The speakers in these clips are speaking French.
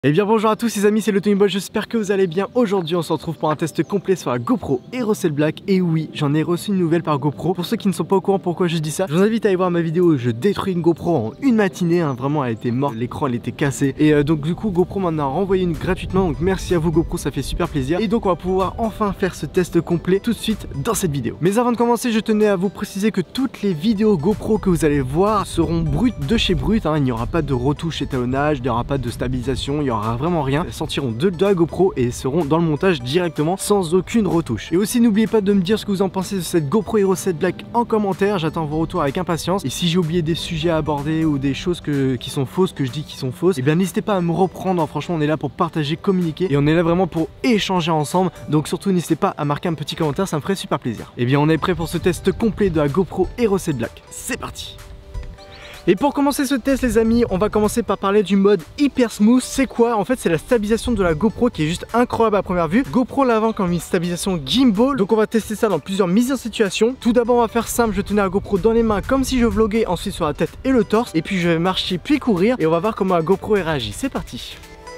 Eh bien bonjour à tous les amis, c'est le Tonyboy, j'espère que vous allez bien. Aujourd'hui on se retrouve pour un test complet sur la GoPro Hero 7 Black. Et oui, j'en ai reçu une nouvelle par GoPro. Pour ceux qui ne sont pas au courant pourquoi je dis ça, je vous invite à aller voir ma vidéo où je détruis une GoPro en une matinée, vraiment elle était morte, l'écran elle était cassé. Et donc du coup GoPro m'en a renvoyé une gratuitement, donc merci à vous GoPro, ça fait super plaisir. Et donc on va pouvoir enfin faire ce test complet tout de suite dans cette vidéo. Mais avant de commencer, je tenais à vous préciser que toutes les vidéos GoPro que vous allez voir seront brutes de chez Brut, il n'y aura pas de retouche étalonnage, il n'y aura pas de stabilisation, il n'y aura vraiment rien. Elles sortiront de la GoPro et seront dans le montage directement sans aucune retouche. Et aussi n'oubliez pas de me dire ce que vous en pensez de cette GoPro Hero 7 Black en commentaire, j'attends vos retours avec impatience. Et si j'ai oublié des sujets à aborder ou des choses qui sont fausses, que je dis qui sont fausses, et bien n'hésitez pas à me reprendre, franchement on est là pour partager, communiquer et on est là vraiment pour échanger ensemble. Donc surtout n'hésitez pas à marquer un petit commentaire, ça me ferait super plaisir. Et bien on est prêt pour ce test complet de la GoPro Hero 7 Black, c'est parti. Et pour commencer ce test les amis, on va commencer par parler du mode hyper smooth. C'est quoi? En fait c'est la stabilisation de la GoPro qui est juste incroyable à première vue. GoPro l'avant comme une stabilisation gimbal. Donc on va tester ça dans plusieurs mises en situation. Tout d'abord on va faire simple, je tenais la GoPro dans les mains comme si je vloguais, ensuite sur la tête et le torse. Et puis je vais marcher puis courir et on va voir comment la GoPro réagit. C'est parti.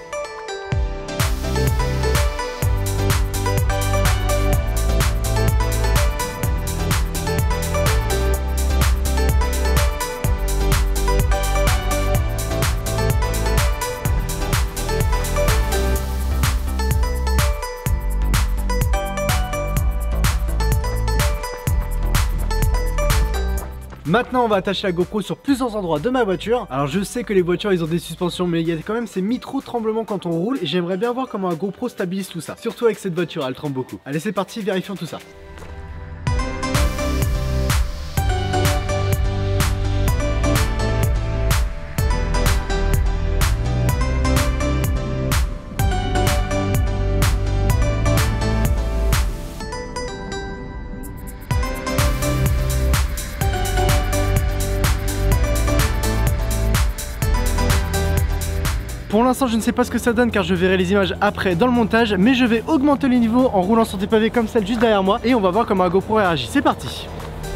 Maintenant on va attacher la GoPro sur plusieurs endroits de ma voiture. Alors je sais que les voitures ils ont des suspensions, mais il y a quand même ces micro-tremblements quand on roule. Et j'aimerais bien voir comment la GoPro stabilise tout ça. Surtout avec cette voiture, elle tremble beaucoup. Allez c'est parti, vérifions tout ça. Pour l'instant je ne sais pas ce que ça donne car je verrai les images après dans le montage, mais je vais augmenter les niveaux en roulant sur des pavés comme celle juste derrière moi et on va voir comment la GoPro réagit. C'est parti.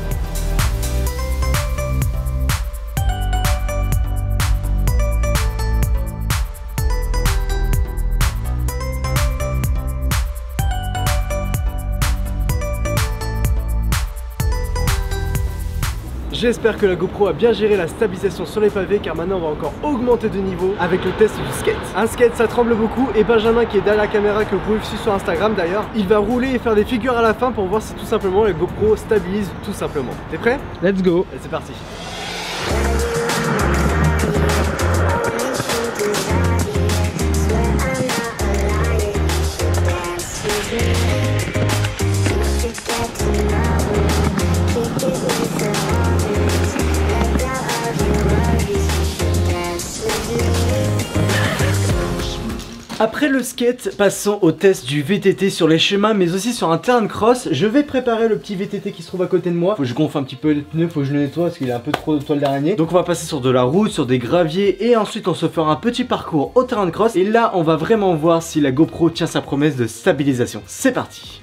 J'espère que la GoPro a bien géré la stabilisation sur les pavés car maintenant on va encore augmenter de niveau avec le test du skate. Un skate ça tremble beaucoup et Benjamin qui est derrière la caméra, que vous pouvez suivre sur Instagram d'ailleurs, il va rouler et faire des figures à la fin pour voir si tout simplement la GoPro stabilise tout simplement. T'es prêt? Let's go. Et c'est parti. Après le skate, passons au test du VTT sur les chemins mais aussi sur un terrain de cross. Je vais préparer le petit VTT qui se trouve à côté de moi. Faut que je gonfle un petit peu les pneus, faut que je le nettoie parce qu'il a un peu trop de toile d'araignée. Donc on va passer sur de la route, sur des graviers et ensuite on se fera un petit parcours au terrain de cross. Et là on va vraiment voir si la GoPro tient sa promesse de stabilisation. C'est parti.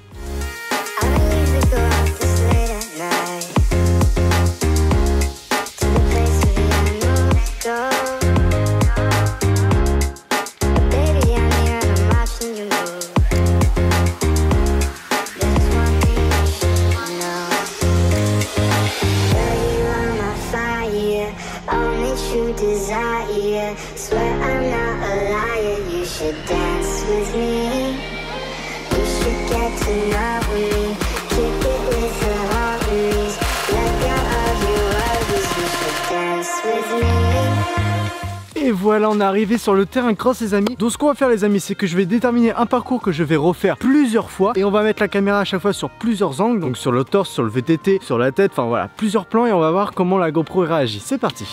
Et voilà, on est arrivé sur le terrain cross les amis. Donc ce qu'on va faire les amis, c'est que je vais déterminer un parcours que je vais refaire plusieurs fois. Et on va mettre la caméra à chaque fois sur plusieurs angles. Donc sur le torse, sur le VTT, sur la tête, enfin voilà, plusieurs plans. Et on va voir comment la GoPro réagit. C'est parti.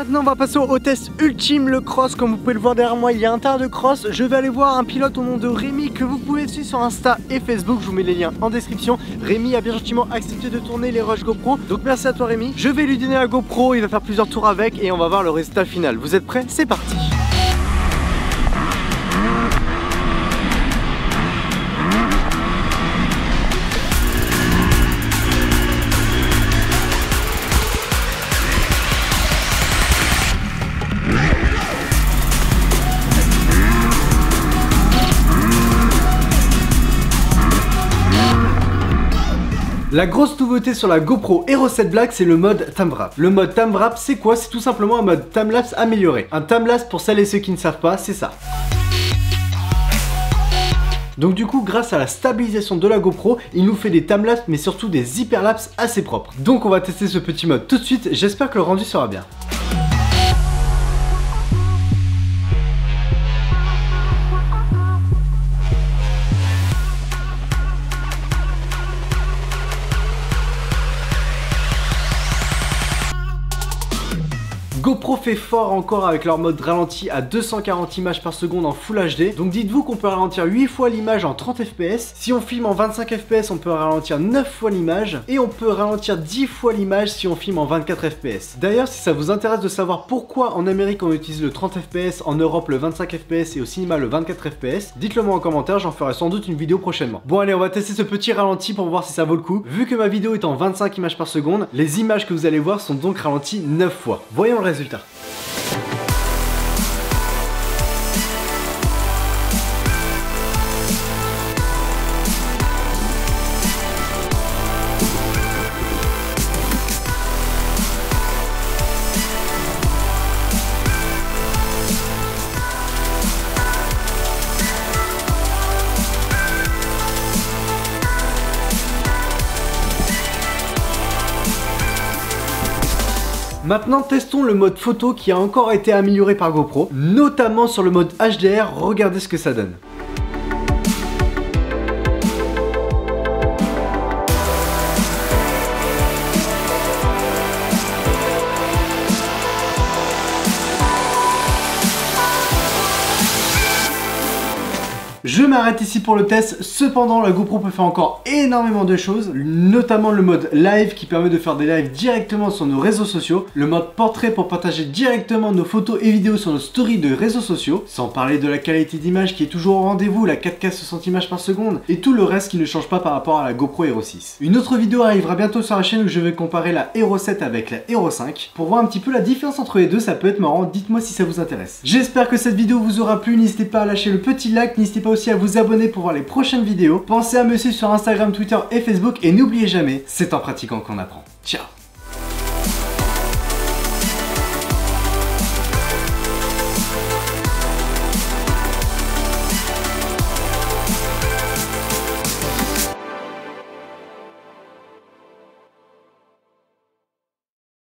Maintenant on va passer au test ultime, le cross. Comme vous pouvez le voir derrière moi, il y a un tas de cross. Je vais aller voir un pilote au nom de Rémi que vous pouvez suivre sur Insta et Facebook. Je vous mets les liens en description. Rémi a bien gentiment accepté de tourner les rushs GoPro, donc merci à toi Rémi. Je vais lui donner la GoPro, il va faire plusieurs tours avec et on va voir le résultat final. Vous êtes prêts? C'est parti. La grosse nouveauté sur la GoPro Hero 7 Black, c'est le mode Time-Wrap. Le mode Time-Wrap, c'est quoi? C'est tout simplement un mode Time-Lapse amélioré. Un Time-Lapse, pour celles et ceux qui ne savent pas, c'est ça. Donc du coup, grâce à la stabilisation de la GoPro, il nous fait des Time-Lapse, mais surtout des hyperlapses assez propres. Donc on va tester ce petit mode tout de suite, j'espère que le rendu sera bien. GoPro fait fort encore avec leur mode ralenti à 240 images par seconde en Full HD. Donc dites-vous qu'on peut ralentir 8 fois l'image en 30 fps. Si on filme en 25 fps, on peut ralentir 9 fois l'image. Et on peut ralentir 10 fois l'image si on filme en 24 fps. D'ailleurs, si ça vous intéresse de savoir pourquoi en Amérique on utilise le 30 fps, en Europe le 25 fps et au cinéma le 24 fps, dites-le moi en commentaire, j'en ferai sans doute une vidéo prochainement. Bon allez, on va tester ce petit ralenti pour voir si ça vaut le coup. Vu que ma vidéo est en 25 images par seconde, les images que vous allez voir sont donc ralenties 9 fois. Voyons le résultat. Maintenant testons le mode photo qui a encore été amélioré par GoPro, notamment sur le mode HDR, regardez ce que ça donne. Je m'arrête ici pour le test, cependant la GoPro peut faire encore énormément de choses, notamment le mode live qui permet de faire des lives directement sur nos réseaux sociaux, le mode portrait pour partager directement nos photos et vidéos sur nos stories de réseaux sociaux, sans parler de la qualité d'image qui est toujours au rendez-vous, la 4K 60 images par seconde, et tout le reste qui ne change pas par rapport à la GoPro Hero 6. Une autre vidéo arrivera bientôt sur la chaîne où je vais comparer la Hero 7 avec la Hero 5, pour voir un petit peu la différence entre les deux, ça peut être marrant, dites-moi si ça vous intéresse. J'espère que cette vidéo vous aura plu, n'hésitez pas à lâcher le petit like, n'hésitez pas aussi à vous abonner pour voir les prochaines vidéos. Pensez à me suivre sur Instagram, Twitter et Facebook et n'oubliez jamais, c'est en pratiquant qu'on apprend. Ciao.